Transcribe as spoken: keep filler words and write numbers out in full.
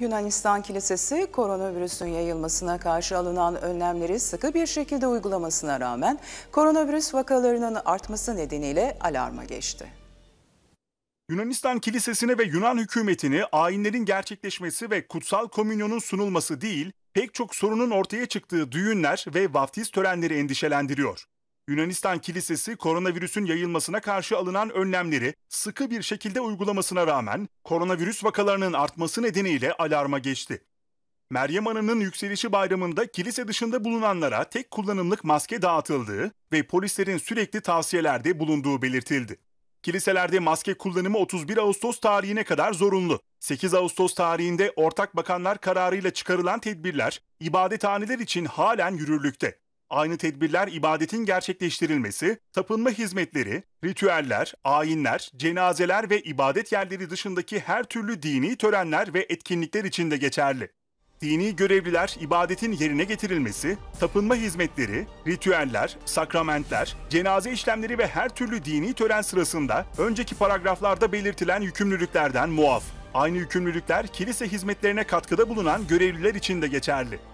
Yunanistan Kilisesi koronavirüsün yayılmasına karşı alınan önlemleri sıkı bir şekilde uygulamasına rağmen koronavirüs vakalarının artması nedeniyle alarma geçti. Yunanistan Kilisesi'ne ve Yunan hükümetini ayinlerin gerçekleşmesi ve kutsal komünyonun sunulması değil, pek çok sorunun ortaya çıktığı düğünler ve vaftiz törenleri endişelendiriyor. Yunanistan Kilisesi koronavirüsün yayılmasına karşı alınan önlemleri sıkı bir şekilde uygulamasına rağmen koronavirüs vakalarının artması nedeniyle alarma geçti. Meryem Ana'nın yükselişi bayramında kilise dışında bulunanlara tek kullanımlık maske dağıtıldığı ve polislerin sürekli tavsiyelerde bulunduğu belirtildi. Kiliselerde maske kullanımı otuz bir Ağustos tarihine kadar zorunlu. sekiz Ağustos tarihinde ortak bakanlar kararıyla çıkarılan tedbirler ibadethaneler için halen yürürlükte. Aynı tedbirler ibadetin gerçekleştirilmesi, tapınma hizmetleri, ritüeller, ayinler, cenazeler ve ibadet yerleri dışındaki her türlü dini törenler ve etkinlikler için de geçerli. Dini görevliler ibadetin yerine getirilmesi, tapınma hizmetleri, ritüeller, sakramentler, cenaze işlemleri ve her türlü dini tören sırasında önceki paragraflarda belirtilen yükümlülüklerden muaf. Aynı yükümlülükler kilise hizmetlerine katkıda bulunan görevliler için de geçerli.